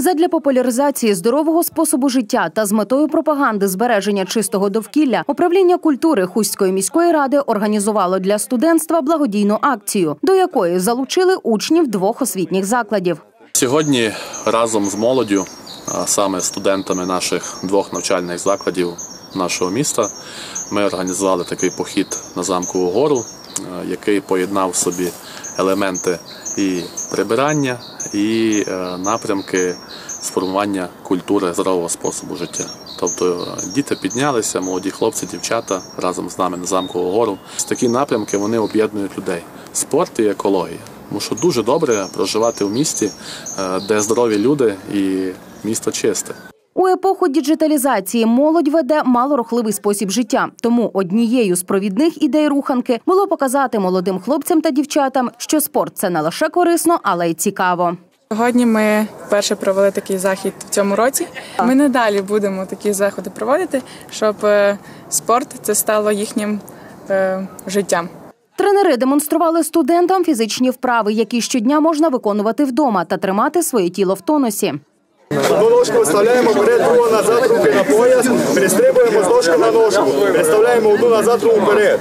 Задля популяризації здорового способу життя та з метою пропаганди збереження чистого довкілля управління культури Хустської міської ради організувало для студентства благодійну акцію, до якої залучили учнів 2 освітніх закладів. Сьогодні разом з молоддю, а саме студентами наших 2 навчальних закладів нашого міста, ми організували такий похід на Замкову гору, який поєднав в собі елементи і прибирання, і напрямки сформування культури здорового способу життя. Тобто діти піднялися, молоді хлопці, дівчата разом з нами на Замкову гору. Такі напрямки вони об'єднують людей. Спорт і екологія. Тому що дуже добре проживати в місті, де здорові люди і місто чисте. У епоху діджиталізації молодь веде малорухливий спосіб життя. Тому однією з провідних ідей руханки було показати молодим хлопцям та дівчатам, що спорт – це не лише корисно, але й цікаво. Сьогодні ми вперше провели такий захід в цьому році. Ми надалі будемо такі заходи проводити, щоб спорт – це стало їхнім життям. Тренери демонстрували студентам фізичні вправи, які щодня можна виконувати вдома та тримати своє тіло в тонусі. Одну ножку виставляємо вперед, другу назад, руки на пояс, перестрибуємо з ножки на ножку, переставляємо одну назад, другу вперед.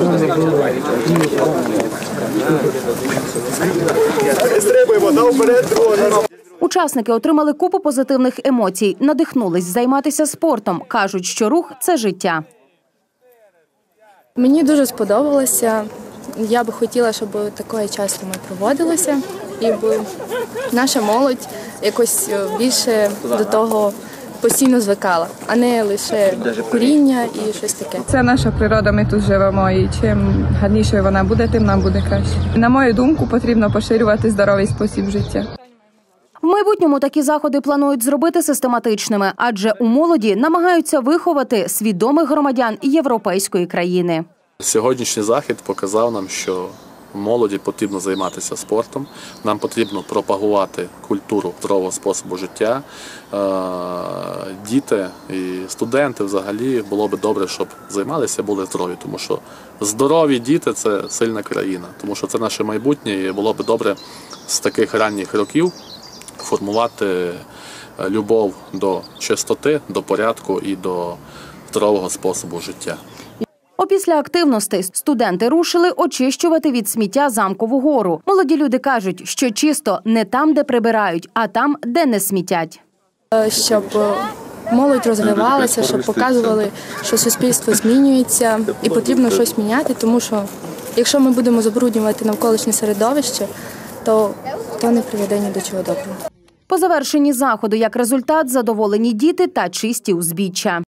Перестрибуємо, одна вперед, другу назад. Учасники отримали купу позитивних емоцій, надихнулись займатися спортом. Кажуть, що рух – це життя. Мені дуже сподобалося. Я би хотіла, щоб такої часто ми проводилося, і наша молодь якось більше до того постійно звикала, а не лише куріння і щось таке. Це наша природа, ми тут живемо, і чим гарнішою вона буде, тим нам буде краще. На мою думку, потрібно поширювати здоровий спосіб життя. В майбутньому такі заходи планують зробити систематичними, адже у молоді намагаються виховати свідомих громадян європейської країни. Сьогоднішній захід показав нам, що молоді потрібно займатися спортом, нам потрібно пропагувати культуру здорового способу життя. Діти і студенти взагалі було б добре, щоб займалися, були здорові, тому що здорові діти – це сильна країна, тому що це наше майбутнє і було б добре з таких ранніх років формувати любов до чистоти, до порядку і до здорового способу життя. Опісля активностей студенти рушили очищувати від сміття Замкову гору. Молоді люди кажуть, що чисто не там, де прибирають, а там, де не смітять. Щоб молодь розвивалася, щоб показували, що суспільство змінюється і потрібно щось міняти, тому що якщо ми будемо забруднювати навколишнє середовище, то не приведе ні до чого доброго. По завершенні заходу, як результат, задоволені діти та чисті узбіччя.